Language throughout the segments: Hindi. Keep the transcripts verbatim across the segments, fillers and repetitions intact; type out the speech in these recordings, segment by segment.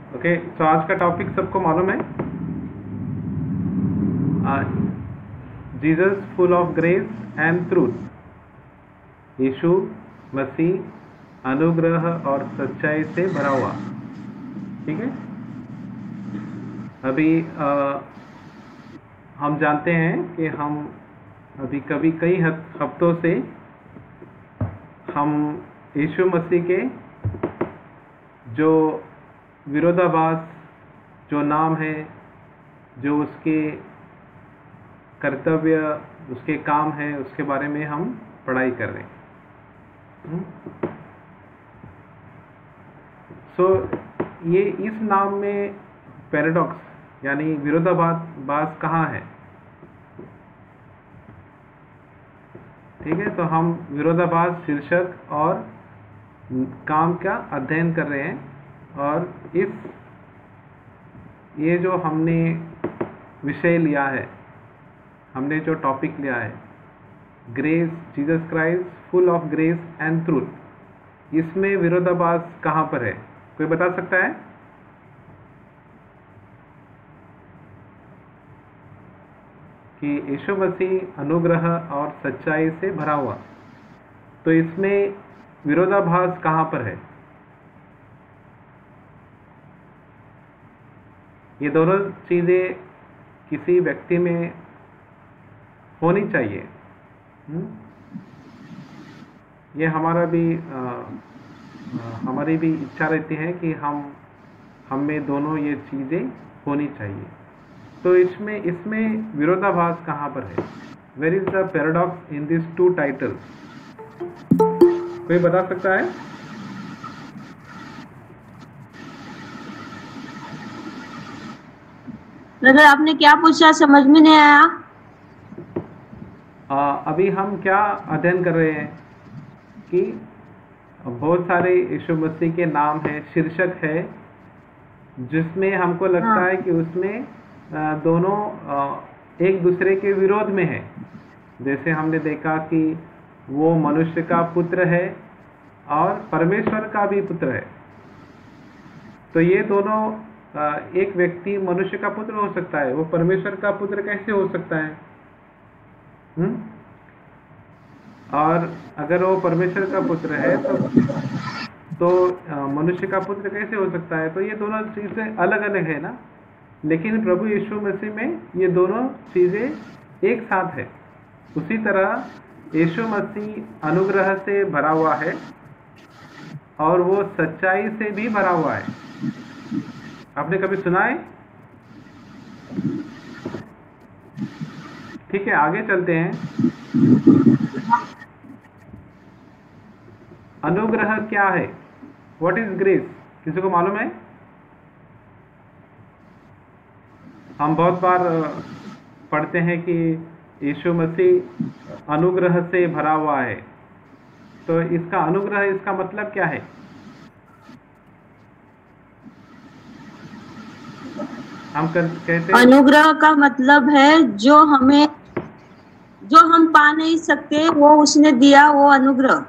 ओके, तो आज का टॉपिक सबको मालूम है, Jesus full of grace and truth. Yeshu Masih अनुग्रह और सच्चाई से भरा हुआ। ठीक है, अभी आ, हम जानते हैं कि हम अभी कभी कई हफ्तों से हम यीशु मसीह के जो विरोधाभास जो नाम है, जो उसके कर्तव्य, उसके काम है, उसके बारे में हम पढ़ाई कर रहे हैं। सो so, ये इस नाम में पैराडॉक्स यानी विरोधाभास भास कहाँ है? ठीक है, तो हम विरोधाभास शीर्षक और काम का अध्ययन कर रहे हैं, और इस ये जो हमने विषय लिया है, हमने जो टॉपिक लिया है, grace, Jesus Christ full of grace and truth, इसमें विरोधाभास कहाँ पर है? कोई बता सकता है? कि यीशु मसीह अनुग्रह और सच्चाई से भरा हुआ, तो इसमें विरोधाभास कहाँ पर है? ये दोनों चीज़ें किसी व्यक्ति में होनी चाहिए। ये हमारा भी आ, आ, हमारी भी इच्छा रहती है कि हम हम में दोनों ये चीज़ें होनी चाहिए। तो इसमें इसमें विरोधाभास कहाँ पर है? Where is the paradox in this two titles? कोई बता सकता है? ब्रदर, आपने क्या पूछा? समझ में नहीं आया। आ, अभी हम क्या अध्ययन कर रहे हैं कि बहुत सारे यीशु मसीह के नाम है, शीर्षक है, जिसमें हमको लगता हाँ। है कि उसमें आ, दोनों आ, एक दूसरे के विरोध में है। जैसे हमने देखा कि वो मनुष्य का पुत्र है और परमेश्वर का भी पुत्र है। तो ये दोनों, एक व्यक्ति मनुष्य का पुत्र हो सकता है, वो परमेश्वर का पुत्र कैसे हो सकता है? हुँ? और अगर वो परमेश्वर का पुत्र है तो तो मनुष्य का पुत्र कैसे हो सकता है? तो ये दोनों चीज़ें अलग अलग है ना, लेकिन प्रभु यीशु मसीह में ये दोनों चीज़ें एक साथ है। उसी तरह यीशु मसीह अनुग्रह से भरा हुआ है और वो सच्चाई से भी भरा हुआ है। आपने कभी सुना है? ठीक है, आगे चलते हैं। अनुग्रह क्या है? What is grace? किसी को मालूम है? हम बहुत बार पढ़ते हैं कि यीशु मसीह अनुग्रह से भरा हुआ है। तो इसका अनुग्रह, इसका मतलब क्या है? हम कहते हैं अनुग्रह का मतलब है जो हमें, जो हम पा नहीं सकते वो उसने दिया, वो अनुग्रह।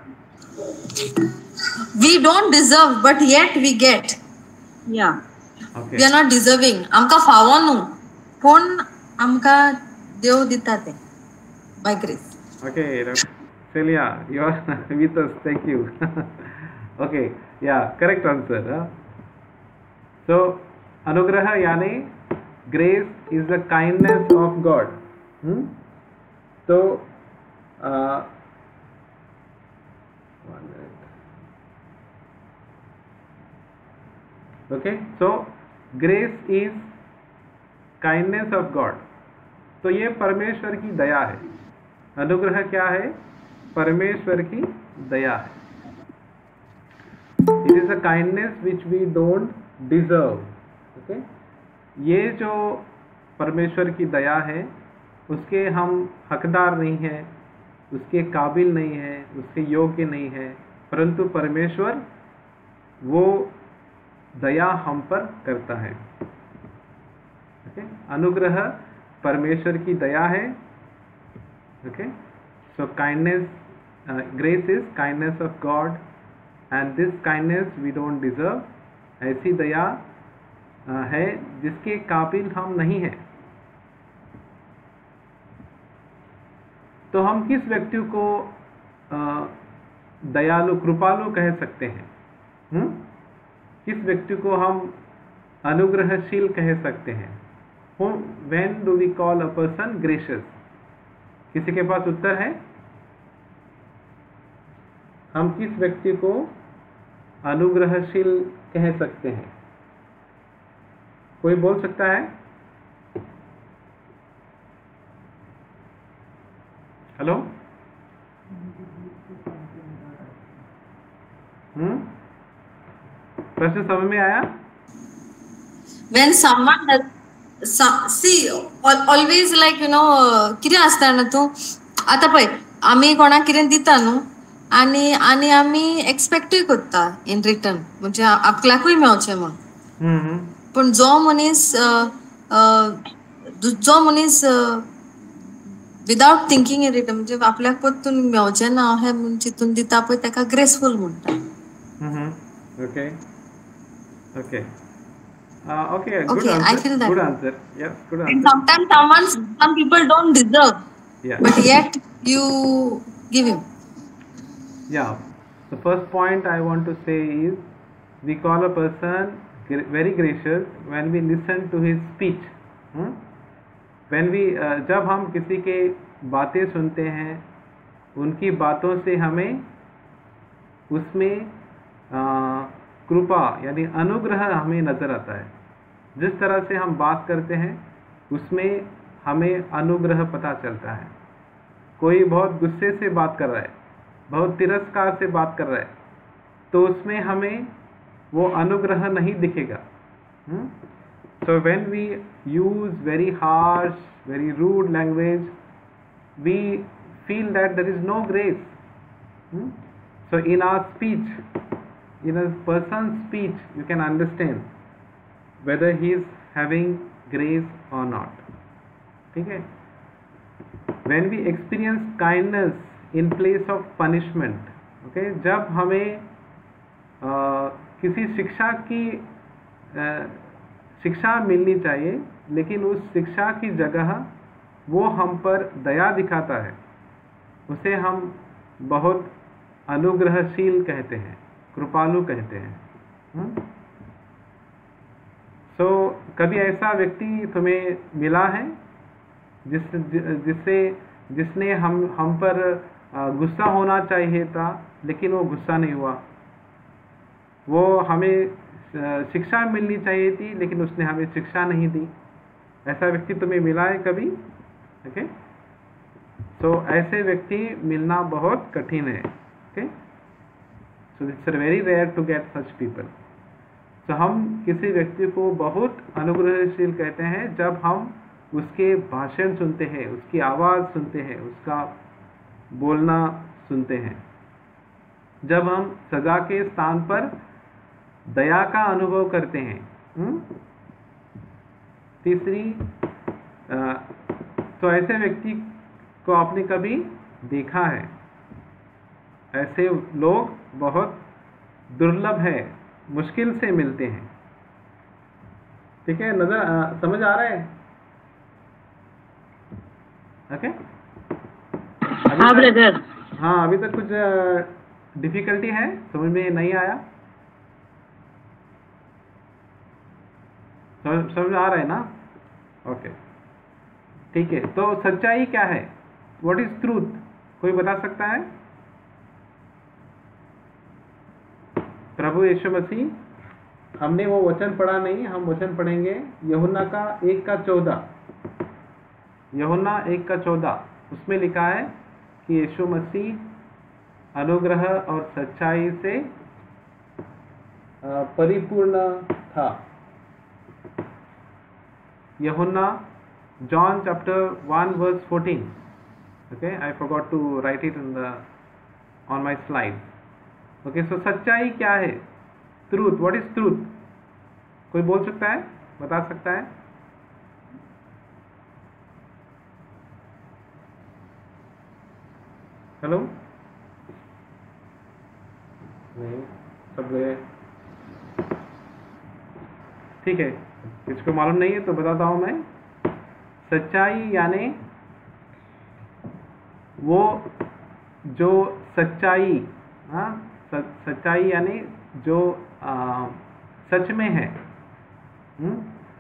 We don't deserve, but yet we get. Yeah. Okay. We are not deserving. आमका फावो न्हू, पण आमका देव दिता ते by grace. Okay, Celia, you are with us. Thank you. Okay, yeah, correct answer. Huh? So, अनुग्रह यानी grace is the kindness of God. Hmm? तो uh, okay, so grace is kindness of God. तो ये परमेश्वर की दया है। अनुग्रह क्या है? परमेश्वर की दया है। It is a kindness which we don't deserve. Okay? ये जो परमेश्वर की दया है, उसके हम हकदार नहीं हैं, उसके काबिल नहीं हैं, उसके योग्य नहीं हैं, परंतु परमेश्वर वो दया हम पर करता है। ओके, अनुग्रह परमेश्वर की दया है। Okay, so kindness, grace is kindness of God, and this kindness we don't deserve. ऐसी दया है जिसके काबिल हम नहीं हैं, तो हम किस व्यक्ति को दयालु कृपालु कह सकते हैं? हुँ? किस व्यक्ति को हम अनुग्रहशील कह सकते हैं? When do we call a person gracious? किसी के पास उत्तर है? हम किस व्यक्ति को अनुग्रहशील कह सकते हैं? कोई बोल सकता है? हेलो? हम्म प्रश्न समझ में आया? When someone does, see always like you know कितें आसता ना तूं आता पळय आमी कोणाक कितें दिता न्हू आनी आनी आमी एक्सपेक्टूय करता इन रिटर्न म्हणजे आपल्याकूय मेळचें म्हण पूण जो मनीस जो मनीस विदाउट थिंकिंग इन रिटर्न म्हणजे आपल्याक परतून मेळचें ना हे चिंतून दिता पळय ताका ग्रेसफूल म्हणटा. Okay okay Uh, okay, good okay, answer. I feel that. Good answer. Yes, good answer. And sometimes someone, some people don't deserve, yeah. but yet you give him. Yeah. The first point I want to say is we call a person very gracious when we listen to his speech. Hmm? When we uh, जब हम किसी के बातें सुनते हैं, उनकी बातों से हमें उसमें uh, कृपा यानी अनुग्रह हमें नज़र आता है. जिस तरह से हम बात करते हैं उसमें हमें अनुग्रह पता चलता है. कोई बहुत गुस्से से बात कर रहा है, बहुत तिरस्कार से बात कर रहा है, तो उसमें हमें वो अनुग्रह नहीं दिखेगा. So when we use very harsh, very rude language, we feel that there is no grace. So in our speech, in a person's speech, you can understand whether he is having grace or not. Okay? When we experience kindness in place of punishment, okay, जब हमें uh, किसी शिक्षा की uh, शिक्षा मिलनी चाहिए लेकिन उस शिक्षा की जगह वो हम पर दया दिखाता है, उसे हम बहुत अनुग्रहशील कहते हैं, कृपालु कहते हैं. सो so, कभी ऐसा व्यक्ति तुम्हें मिला है जिस जिससे जिसने हम हम पर गुस्सा होना चाहिए था लेकिन वो गुस्सा नहीं हुआ? वो हमें शिक्षा मिलनी चाहिए थी लेकिन उसने हमें शिक्षा नहीं दी. ऐसा व्यक्ति तुम्हें मिला है कभी? ओके. सो ऐसे व्यक्ति मिलना बहुत कठिन है. Okay. So it's very rare to get such people. So हम किसी व्यक्ति को बहुत अनुग्रहशील कहते हैं जब हम उसके भाषण सुनते हैं, उसकी आवाज़ सुनते हैं, उसका बोलना सुनते हैं. जब हम सजा के स्थान पर दया का अनुभव करते हैं. हुँ? तीसरी, आ, तो ऐसे व्यक्ति को आपने कभी देखा है? ऐसे लोग बहुत दुर्लभ है, मुश्किल से मिलते हैं. ठीक है, नजर आ, समझ आ रहा है? ओके. हाँ ब्रदर. हाँ, अभी तक कुछ डिफिकल्टी है, समझ में नहीं आया? समझ समझ आ रहा है ना? ओके, ठीक है. तो सच्चाई क्या है? What is truth? कोई बता सकता है? प्रभु यीशु मसीह, हमने वो वचन पढ़ा नहीं, हम वचन पढ़ेंगे यूहन्ना का एक का चौदह. यूहन्ना एक का चौदह, उसमें लिखा है कि यीशु मसीह अनुग्रह और सच्चाई से परिपूर्ण था. Yuhanna, John chapter one verse fourteen. Okay, I forgot to write it in the on my slide. Okay, so सच्चाई क्या है? ट्रूथ. What is truth? कोई बोल सकता है, बता सकता है? हेलो? नहीं, सब गए. ठीक है, किसको मालूम नहीं है तो बताता हूँ मैं। सच्चाई यानी वो जो सच्चाई, हाँ, सच्चाई यानी जो आ, सच में है, हुँ?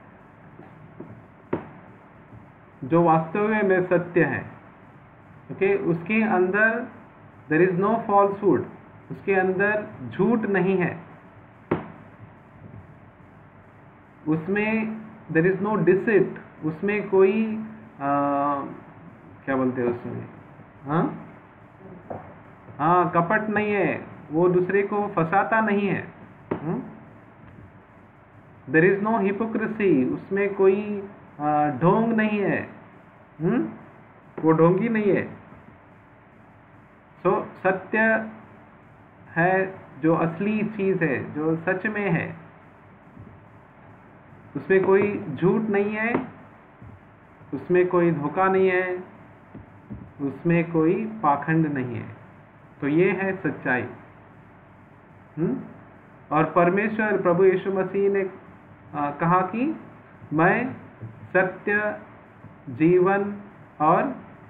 जो वास्तव में सत्य है, ओके, उसके अंदर देयर इज नो फॉल्सहुड, उसके अंदर झूठ नहीं है, उसमें देयर इज नो डिसिट, उसमें कोई आ, क्या बोलते हैं उसमें, हाँ हाँ कपट नहीं है, वो दूसरे को फंसाता नहीं है। देयर इज नो हिपोक्रेसी, उसमें कोई ढोंग नहीं है, हुँ? वो ढोंगी नहीं है। सो so, सत्य है जो असली चीज़ है, जो सच में है, उसमें कोई झूठ नहीं है, उसमें कोई धोखा नहीं है, उसमें कोई पाखंड नहीं है। तो ये है सच्चाई। हुँ? और परमेश्वर प्रभु यीशु मसीह ने आ, कहा कि मैं सत्य, जीवन और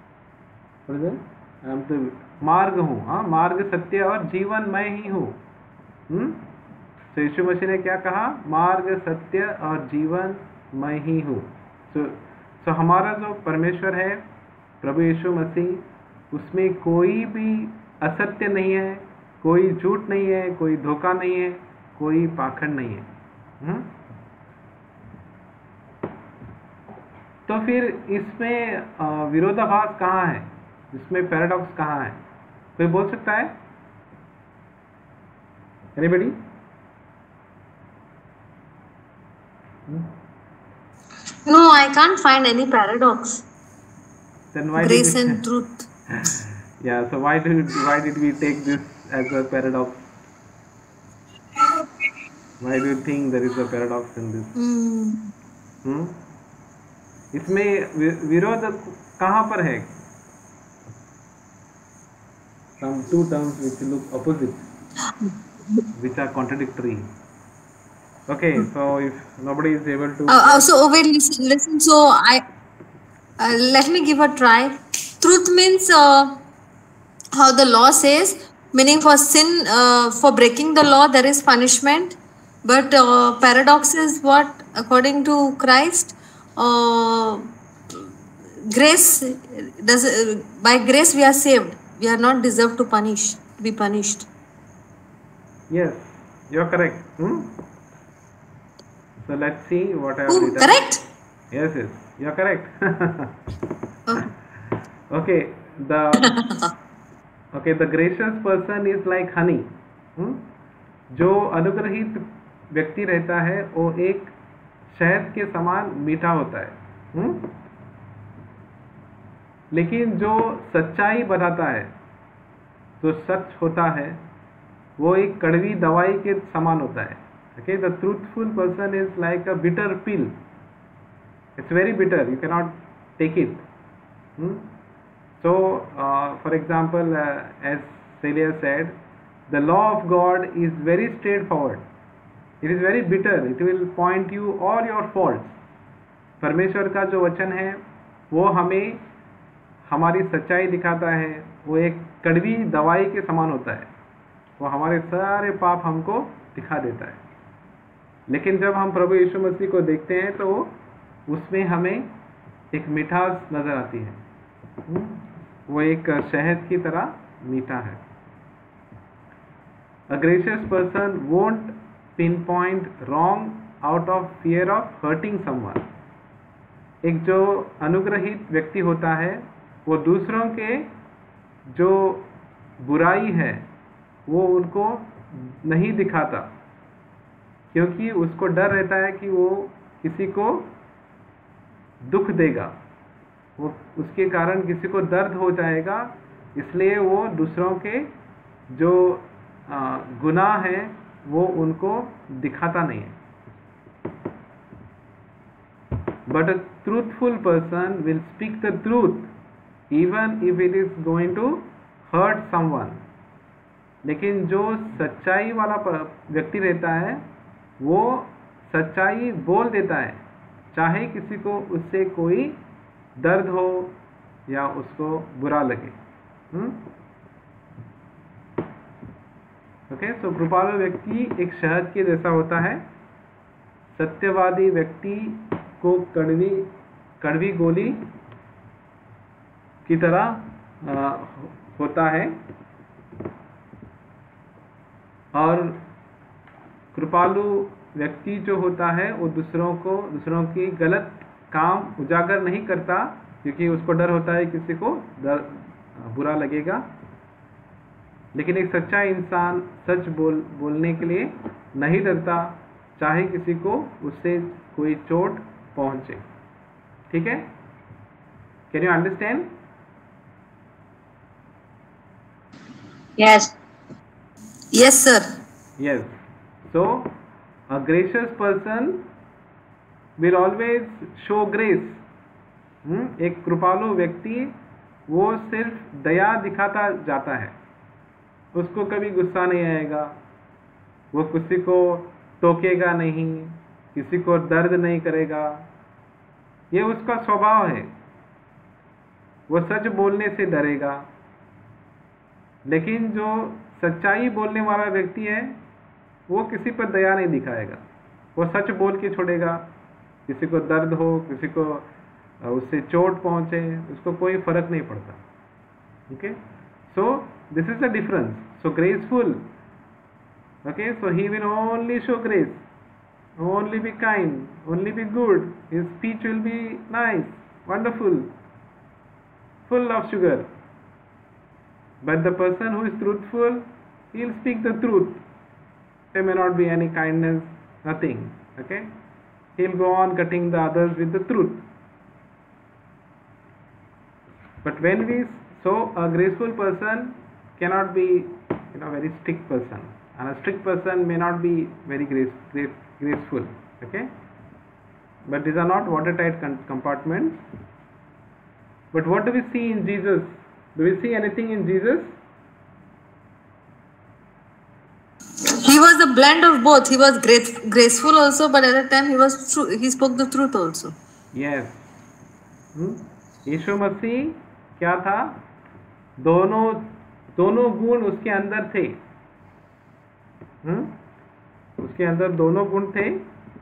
तो मार्ग हूँ। हाँ, मार्ग, सत्य और जीवन मैं ही हूँ। तो यीशु मसीह ने क्या कहा? मार्ग, सत्य और जीवन मैं ही हूँ। तो तो हमारा जो परमेश्वर है प्रभु यीशु मसीह, उसमें कोई भी असत्य नहीं है, कोई झूठ नहीं है, कोई धोखा नहीं है, कोई पाखंड नहीं है। हुँ? तो फिर इसमें विरोधाभास कहाँ है, इसमें पैराडॉक्स कहाँ है? कोई बोल सकता है? Anybody? No, I can't find any paradox. Then why Grace did and truth. Yeah, so why did why did we take this as a paradox? Why do you think there is a paradox in this? Hmm. Hmm? इसमें विरोध कहाँ पर है? Some two terms which look opposite, which are contradictory. Okay, so if nobody is able to. Uh, uh, so oh, wait, listen, listen. So I uh, let me give a try. Truth means uh, how the law says, meaning for sin, uh, for breaking the law there is punishment. But uh, paradox is what, according to Christ, uh, grace does uh, by grace we are saved. We are not deserved to punish, to be punished. Yes, you are correct. Hmm? So let's see what I have Ooh, written. correct? Yes, yes, you are correct. Okay. Okay, the okay the gracious person is like honey. Hmm? जो अनुग्रहित व्यक्ति रहता है वो एक शहद के समान मीठा होता है। हुँ? लेकिन जो सच्चाई बताता है, जो सच होता है, वो एक कड़वी दवाई के समान होता है। Okay, the truthful person is like a bitter pill. It's very bitter. You cannot take it. Hmm? So, uh, for example, uh, as Celia said, the law of God is very straightforward. It is very bitter. It will point you all your faults. परमेश्वर का जो वचन है वो हमें हमारी सच्चाई दिखाता है। वो एक कड़वी दवाई के समान होता है। वो हमारे सारे पाप हमको दिखा देता है। लेकिन जब हम प्रभु यीशु मसीह को देखते हैं तो उसमें हमें एक मिठास नजर आती है। वो एक शहद की तरह मीठा है। A gracious person won't pinpoint wrong out of fear of hurting someone. एक जो अनुग्रहित व्यक्ति होता है वो दूसरों के जो बुराई है वो उनको नहीं दिखाता, क्योंकि उसको डर रहता है कि वो किसी को दुख देगा, वो उसके कारण किसी को दर्द हो जाएगा, इसलिए वो दूसरों के जो गुनाह है वो उनको दिखाता नहीं है। But a truthful person will speak the truth even if it is going to hurt someone. लेकिन जो सच्चाई वाला व्यक्ति रहता है वो सच्चाई बोल देता है, चाहे किसी को उससे कोई दर्द हो या उसको बुरा लगे। ओके, सो कृपालु व्यक्ति एक शहद के जैसा होता है। सत्यवादी व्यक्ति को कड़वी कड़वी गोली की तरह आ, होता है, और कृपालु व्यक्ति जो होता है वो दूसरों को दूसरों की गलत काम उजागर नहीं करता, क्योंकि उसको डर होता है किसी को डर बुरा लगेगा। लेकिन एक सच्चा इंसान सच बोल बोलने के लिए नहीं डरता, चाहे किसी को उससे कोई चोट पहुंचे। ठीक है, can you understand? Yes yes sir. Yes, so a gracious person will always show grace. hmm? एक कृपालु व्यक्ति वो सिर्फ दया दिखाता जाता है, उसको कभी गुस्सा नहीं आएगा, वो किसी को टोकेगा नहीं, किसी को दर्द नहीं करेगा, ये उसका स्वभाव है। वो सच बोलने से डरेगा। लेकिन जो सच्चाई बोलने वाला व्यक्ति है वो किसी पर दया नहीं दिखाएगा, वो सच बोल के छोड़ेगा। किसी को दर्द हो, किसी को उससे चोट पहुंचे, उसको कोई फर्क नहीं पड़ता। Okay, so this is the difference. So graceful, okay, so he will only show grace, only be kind, only be good, his speech will be nice, wonderful, full of sugar. But the person who is truthful, he will speak the truth. There may not be any kindness, nothing. Okay, he will go on cutting the others with the truth. But when we so a graceful person cannot be, you know, very strict person, and a strict person may not be very grace, grace, graceful. Okay, but these are not watertight compartments. But what do we see in Jesus? Do we see anything in Jesus? He was a blend of both. He was great, graceful also, but at that time he was true. He spoke the truth also. Yes. hmm? Yeshu Masih क्या था? दोनों दोनों गुण उसके अंदर थे। hmm? उसके अंदर दोनों गुण थे।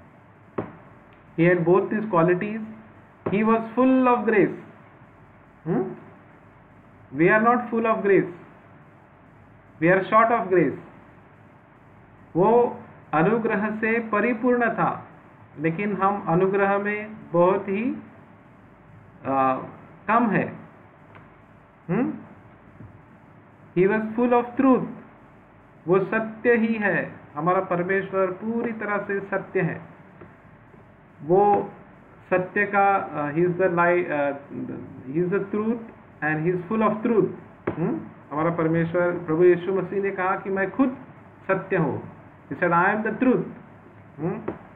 He had both these qualities. He was full of grace. Hmm? We are not full of grace. We are short of grace. वो अनुग्रह से परिपूर्ण था, लेकिन हम अनुग्रह में बहुत ही आ, कम है। hmm? He was full of truth. वो सत्य ही है। हमारा परमेश्वर पूरी तरह से सत्य है। वो सत्य का ही is the lie, he is the truth and he is full of truth. हमारा परमेश्वर प्रभु यीशु मसीह ने कहा कि मैं खुद सत्य हूँ। He said, I am the truth. hmm?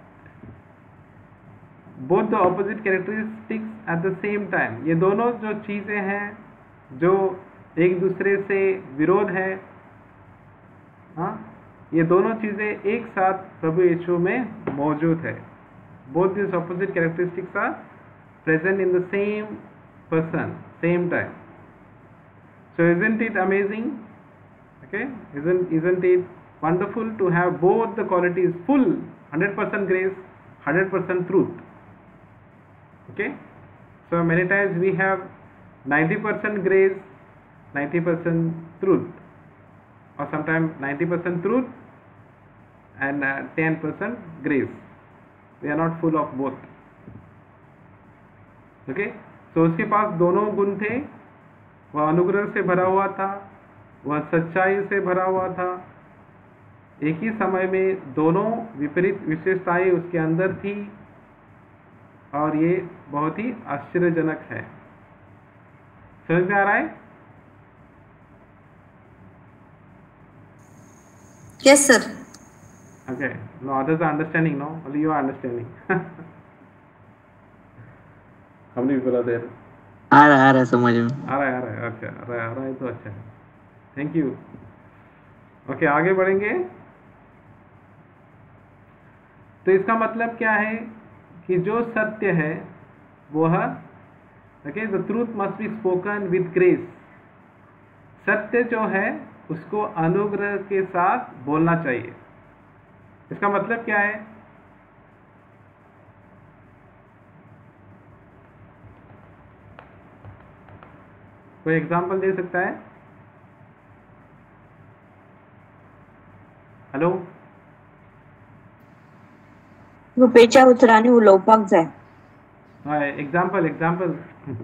Both the opposite characteristics at the same time. ये दोनों जो चीजें हैं जो एक दूसरे से विरोध है, हाँ, ये दोनों चीजें एक साथ प्रभु यीशु में मौजूद है। Both these opposite characteristics are present in the same person, same time. So isn't it amazing? Okay, isn't isn't it wonderful to have both the qualities, full one hundred percent grace, one hundred percent truth? Okay, so many times we have ninety percent grace, ninety percent truth, or sometimes ninety percent truth and uh, ten percent grace. We are not full of both. Okay, so उसके पास दोनों गुण थे। वह अनुग्रह से भरा हुआ था, वह सच्चाई से भरा हुआ था। एक ही समय में दोनों विपरीत विशेषताएं उसके अंदर थी, और ये बहुत ही आश्चर्यजनक है। समझ में आ रहा है? Yes, sir. Okay, no others are understanding, no? Only you are understanding. How many people are there? आ रहा आ रहा समझ में आ रहा है, आ रहा है, अच्छा, आ रहा है, आ रहा है तो अच्छा है। Thank you. ओके, आगे बढ़ेंगे। तो इसका मतलब क्या है कि जो सत्य है वह, okay, the truth must be spoken with grace. सत्य जो है उसको अनुग्रह के साथ बोलना चाहिए। इसका मतलब क्या है? कोई एग्जांपल दे सकता है? हेलो, रुपयाच्या उतराने उलोवपाक जाय। हय, example example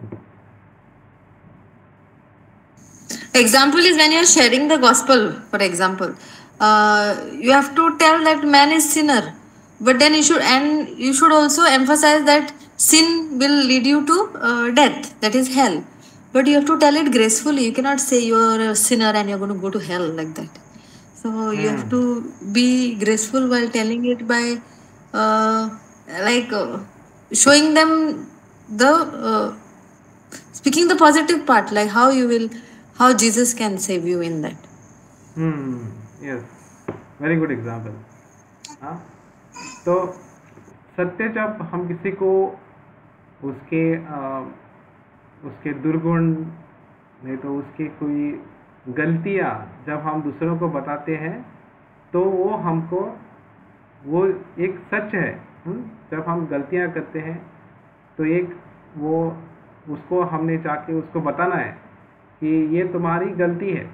Example is when you are sharing the gospel, for example, uh, you have to tell that man is sinner, but then you should, and you should also emphasize that sin will lead you to uh, death, that is hell. But you have to tell it gracefully. You cannot say you are a sinner and you are going to go to hell like that. So you have to be graceful while telling it by uh, like uh, showing them the uh, speaking the positive part, like how you will, how Jesus can save you in that. Hmm, yes, very good example. हाँ, तो सत्य जब हम किसी को उसके आ, उसके दुर्गुण, नहीं तो उसके कोई गलतियाँ जब हम दूसरों को बताते हैं तो वो हमको, वो एक सच है। हुँ? जब हम गलतियाँ करते हैं तो एक वो उसको हमने जाके उसको बताना है कि ये तुम्हारी गलती है,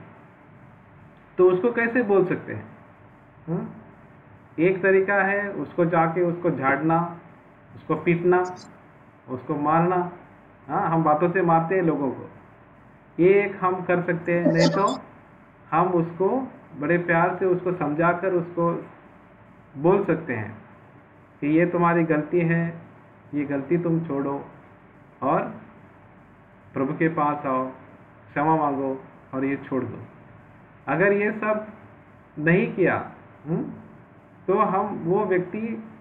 तो उसको कैसे बोल सकते हैं? हुँ? एक तरीका है उसको जाके उसको झाड़ना, उसको पीटना, उसको मारना। हाँ, हम बातों से मारते हैं लोगों को, ये एक हम कर सकते हैं। नहीं तो हम उसको बड़े प्यार से उसको समझाकर उसको बोल सकते हैं कि ये तुम्हारी गलती है, ये गलती तुम छोड़ो और प्रभु के पास आओ, क्षमा मांगो और ये छोड़ दो। अगर ये सब नहीं किया हुँ? तो हम वो व्यक्ति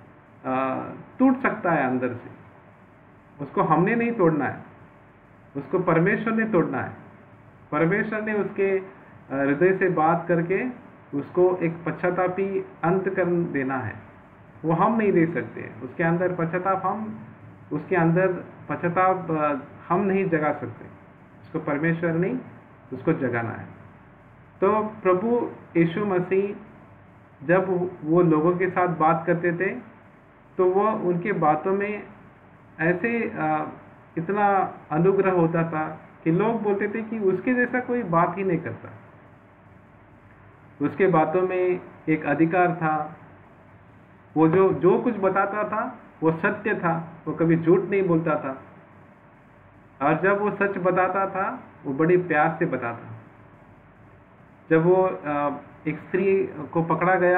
टूट सकता है अंदर से। उसको हमने नहीं तोड़ना है, उसको परमेश्वर ने तोड़ना है। परमेश्वर ने उसके हृदय से बात करके उसको एक पश्चातापी अंत कर देना है। वो हम नहीं दे सकते। उसके अंदर पश्चाताप हम उसके अंदर पश्चाताप हम नहीं जगा सकते। उसको परमेश्वर नहीं, उसको जगाना है। तो प्रभु यीशु मसीह जब वो लोगों के साथ बात करते थे तो वो उनके बातों में ऐसे आ, इतना अनुग्रह होता था कि लोग बोलते थे कि उसके जैसा कोई बात ही नहीं करता। उसके बातों में एक अधिकार था। वो जो जो कुछ बताता था वो सत्य था, वो कभी झूठ नहीं बोलता था। और जब वो सच बताता था वो बड़ी प्यार से बताता। जब वो एक स्त्री को पकड़ा गया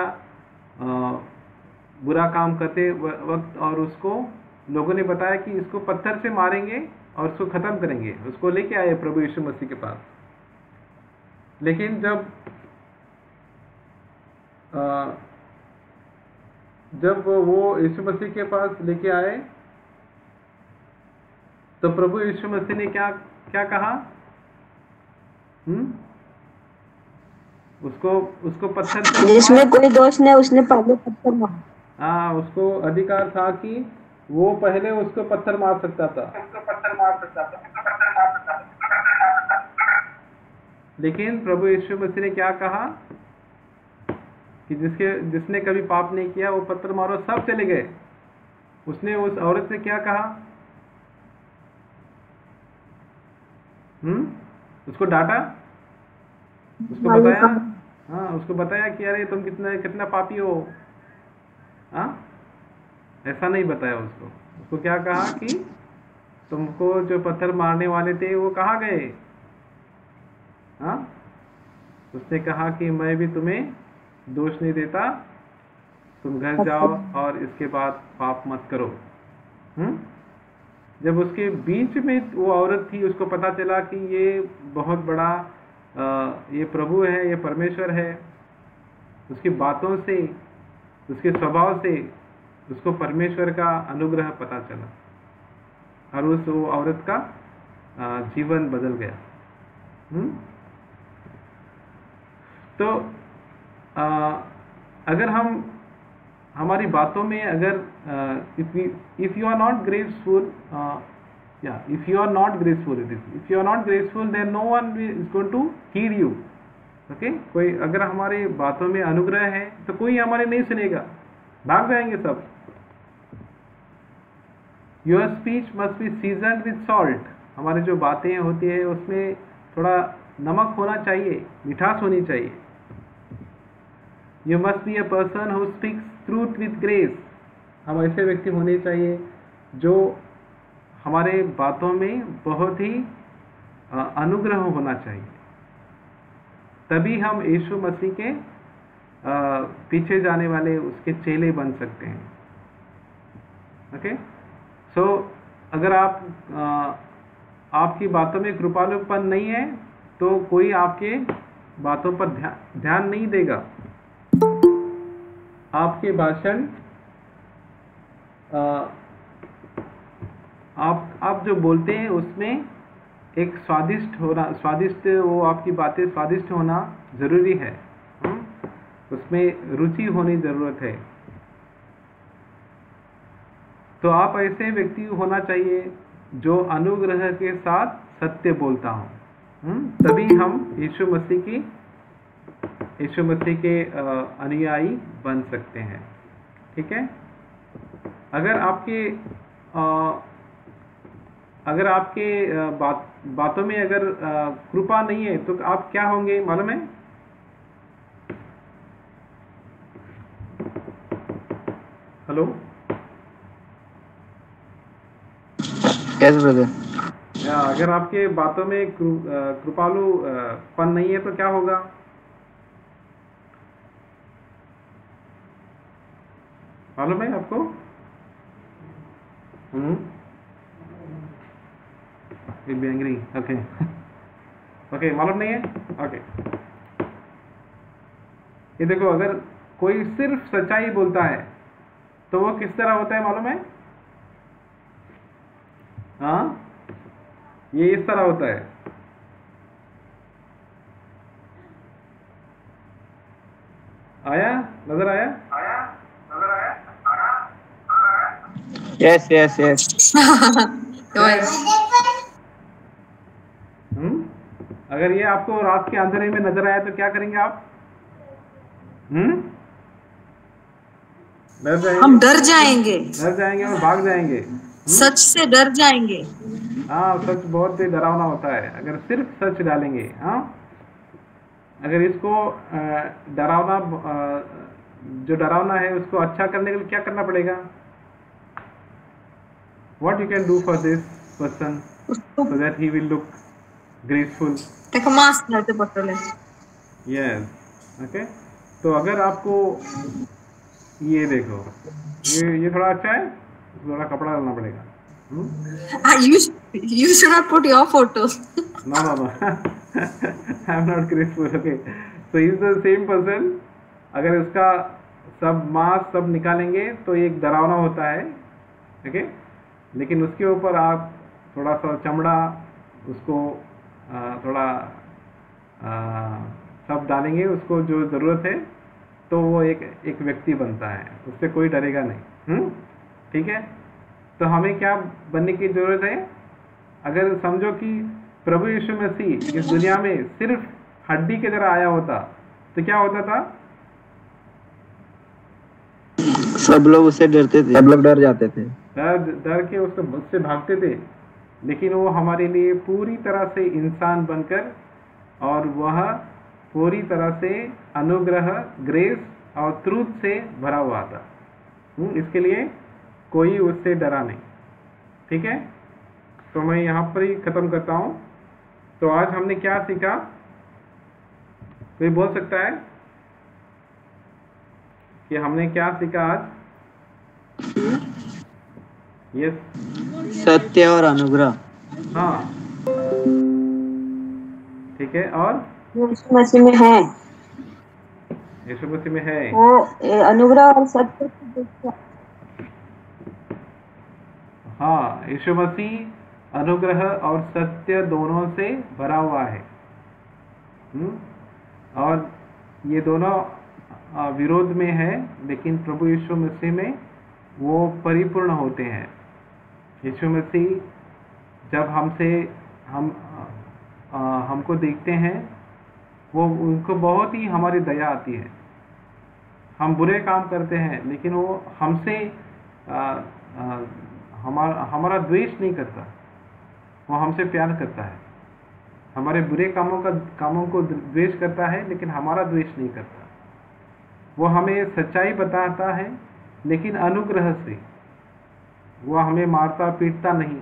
बुरा काम करते वक्त और उसको लोगों ने बताया कि इसको पत्थर से मारेंगे और उसको ख़त्म करेंगे, उसको लेके आए प्रभु यीशु मसीह के पास। लेकिन जब जब वो यीशु मसीह के पास लेके आए तो प्रभु यीशु मसीह ने क्या क्या कहा? हम्म उसको उसको पत्थर से, जिसमें कोई दोष नहीं उसने पहले पत्थर मारा। हाँ, उसको अधिकार था कि वो पहले उसको पत्थर मार सकता था। उसको पत्थर मार सकता था। लेकिन प्रभु यीशु मसीह ने क्या कहा कि जिसके जिसने कभी पाप नहीं किया वो पत्थर मारो, सब चले गए। उसने उस औरत से क्या कहा? हम्म उसको डांटा, उसको बताया, हाँ उसको बताया कि अरे तुम कितना कितना पापी हो। हाँ, ऐसा नहीं बताया उसको। उसको क्या कहा कि तुमको जो पत्थर मारने वाले थे वो कहाँ गए? हाँ, उसने कहा कि मैं भी तुम्हें दोष नहीं देता, तुम घर जाओ और इसके बाद पाप मत करो। हम्म जब उसके बीच में वो औरत थी, उसको पता चला कि ये बहुत बड़ा आ, ये प्रभु है, ये परमेश्वर है। उसकी बातों से, उसके स्वभाव से उसको परमेश्वर का अनुग्रह पता चला और उस वो औरत का आ, जीवन बदल गया। हम्म तो आ, अगर हम हमारी बातों में अगर if if you are not graceful, या if you are not graceful it is if you are not graceful then no one is going to hear you. Okay, कोई अगर हमारी बातों में अनुग्रह है तो कोई हमारे नहीं सुनेगा, भाग जाएंगे सब। Your speech must be seasoned with salt, हमारी जो बातें होती है उसमें थोड़ा नमक होना चाहिए, मिठास होनी चाहिए। You must be a person who speaks truth with grace, हम ऐसे व्यक्ति होने चाहिए जो हमारे बातों में बहुत ही अनुग्रह होना चाहिए, तभी हम यीशु मसीह के पीछे जाने वाले उसके चेले बन सकते हैं। ओके, सो अगर आप आ, आपकी बातों में कृपालुपन नहीं है तो कोई आपके बातों पर ध्यान ध्यान नहीं देगा। आपके भाषण आप आप जो बोलते हैं उसमें एक स्वादिष्ट होना स्वादिष्ट वो आपकी बातें स्वादिष्ट होना जरूरी है, उसमें रुचि होनी जरूरत है। तो आप ऐसे व्यक्ति होना चाहिए जो अनुग्रह के साथ सत्य बोलता हूँ, तभी हम यीशु मसीह की यीशु मसीह के अनुयायी बन सकते हैं। ठीक है, अगर आपके आ, अगर आपके बात बातों में अगर आ, कृपा नहीं है तो आप क्या होंगे मालूम है? Hello, yes brother. अगर आपके बातों में कृपालु पन नहीं है तो क्या होगा? मालूम है आपको? Hmm be angry. Okay okay, मालूम नहीं है? ओके, ये देखो, अगर कोई सिर्फ सच्चाई बोलता है तो वो किस तरह होता है मालूम है? हाँ, ये इस तरह होता है। आया नजर आया? आया नजर आया? Yes yes yes. हम्म अगर ये आपको रात के अंधेरे में नजर आया तो क्या करेंगे आप? हम्म डर जाएंगे, हम डर जाएंगे, डर जाएंगे और भाग जाएंगे। सच से डर जाएंगे। हाँ, सच बहुत ही डरावना होता है अगर सिर्फ सच डालेंगे। हाँ, अगर इसको डरावना जो डरावना है उसको अच्छा करने के लिए क्या करना पड़ेगा? What you can do for this person so that he will look graceful? एक मास्क डालते पकड़। Yes, okay. तो अगर आपको ये देखो, ये ये थोड़ा अच्छा है, थोड़ा कपड़ा डालना पड़ेगा। Ah, you you should not put your photo. No no no, I am not graceful. Okay, so he is the same person. अगर इसका सब मांस सब निकालेंगे तो एक डरावना होता है, ओके okay? लेकिन उसके ऊपर आप थोड़ा सा चमड़ा उसको आ, थोड़ा आ, सब डालेंगे उसको जो ज़रूरत है तो वो एक एक व्यक्ति बनता है, उससे कोई डरेगा नहीं। हम्म ठीक है, तो हमें क्या बनने की ज़रूरत है? अगर समझो कि प्रभु यीशु मसीह इस दुनिया में सिर्फ हड्डी की तरह आया होता तो क्या होता था? सब लोग उससे डरते थे, सब लोग डर जाते थे, डर डर के उसको उससे भागते थे। लेकिन वो हमारे लिए पूरी तरह से इंसान बनकर और वह पूरी तरह से अनुग्रह, ग्रेस और ट्रूथ से भरा हुआ था। इसके लिए कोई उससे डरा नहीं। ठीक है, तो मैं यहाँ पर ही ख़त्म करता हूँ। तो आज हमने क्या सीखा? कोई बोल सकता है कि हमने क्या सीखा आज? यस, सत्य और अनुग्रह। हाँ ठीक है, और यीशु मसीह में है, यीशु मसीह में है वो ए, अनुग्रह और सत्य की दीक्षा। हाँ, यीशु मसीह अनुग्रह और सत्य दोनों से भरा हुआ है। हुँ? और ये दोनों अ, विरोध में है, लेकिन प्रभु यीशु मसीह में वो परिपूर्ण होते हैं। यीशु मसीह जब हमसे हम अ, हमको देखते हैं, वो उनको बहुत ही हमारी दया आती है। हम बुरे काम करते हैं, लेकिन वो हमसे हमारा हमारा द्वेष नहीं करता, वो हमसे प्यार करता है। हमारे बुरे कामों का कामों को द्वेष करता है, लेकिन हमारा द्वेष नहीं करता। वो हमें सच्चाई बताता है, लेकिन अनुग्रह से। वो हमें मारता पीटता नहीं।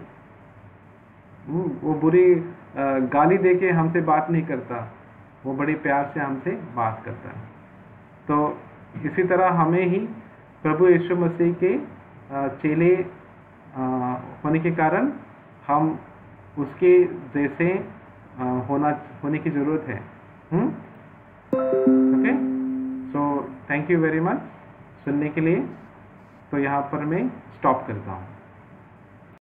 वो बुरी गाली देके हमसे बात नहीं करता, वो बड़े प्यार से हमसे बात करता है। तो इसी तरह हमें ही प्रभु यीशु मसीह के चेले होने के कारण हम उसके जैसे होना होने की ज़रूरत है। Okay, so thank you very much सुनने के लिए। तो यहाँ पर मैं स्टॉप करता हूँ।